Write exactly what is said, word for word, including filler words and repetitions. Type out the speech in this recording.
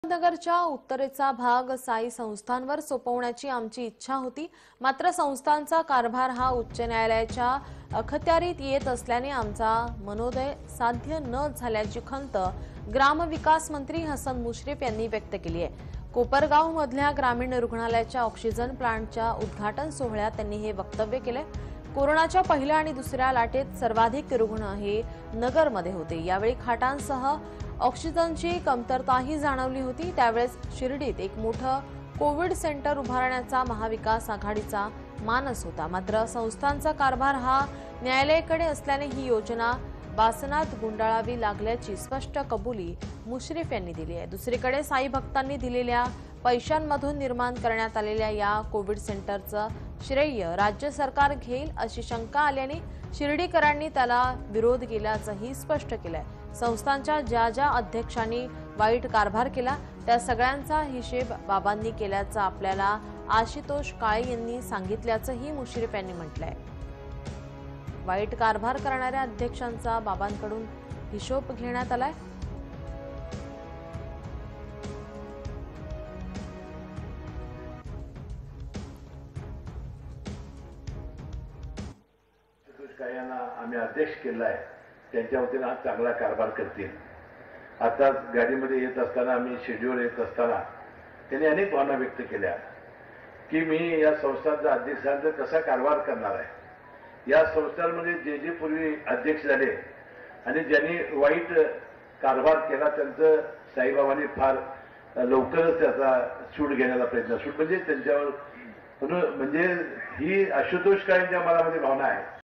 नगरच्या उत्तरेचा भाग साई संस्थांवर सोपवण्याची आमची इच्छा होती, मात्र संस्थांचा कारभार हा उच्च न्यायालयाच्या अखत्यारीत येत असल्याने आमचा मनोदय साध्य न झाल्याची खंत ग्रामविकास मंत्री हसन मुश्रीफ यांनी व्यक्त केली आहे। कोपरगाव मधल्या ग्रामीण रुग्णालयाच्या ऑक्सिजन प्लांटच्या उद्घाटन सोहळ्यात त्यांनी हे वक्तव्य केले। कोरोनाच्या पहिल्या आणि दुसऱ्या लाटेत सर्वाधिक रुग्ण हे नगरमध्ये होते। यावेळी खाटांसह ऑक्सिजनची कमतरताही जाणवली होती। त्यावेळेस शिर्डीत एक मोठं कोविड सेंटर उभारण्याचा महाविकास आघाडीचा मानस होता, मात्र संस्थांचा कारभार हा न्यायालयाकडे असल्याने ही योजना बासनात गुंडाळावी लागल्याची स्पष्ट कबुली मुश्रीफ यांनी दिली आहे। दुसरीकडे साई भक्तांनी दिलेल्या पैशांमधून निर्माण करण्यात आलेल्या या कोविड सेंटरचं श्रेय राज्य सरकार घेईल अशी शंका आल्याने शिर्डीकरांनी त्याला विरोध केल्याचंही स्पष्ट केलंय। संस्थांच्या ज्या ज्या अध्यक्षांनी वाईट कारभार केला त्या सगळ्यांचा हिशेब बाबांनी केल्याचं आपल्याला आशुतोष काळे यांनी सांगितल्याचंही मुश्रीफ यांनी म्हटलंय। वाईट कारभार करणाऱ्या अध्यक्षांचा बाबांकडून हिशोब घेण्यात आलाय। आम्ही अध्यक्ष केलाय, त्यांच्या वतीने हा चांगला कारभार करतील। आता गाडीमध्ये येत असताना आम्ही शेड्यूल येत असताना त्यांनी अनेक भावना व्यक्त केल्या की मी या संस्थांचा अध्यक्षांचा कसा कारभार करणार आहे। या संस्थांमध्ये जे जे पूर्वी अध्यक्ष झाले आणि ज्यांनी वाईट कारभार केला त्यांचं साईबाबांनी फार लवकरच त्याचा सूट घेण्याचा प्रयत्न सूट म्हणजे त्यांच्यावर म्हणजे ही आशुतोष काळेंच्या मनामध्ये भावना आहे।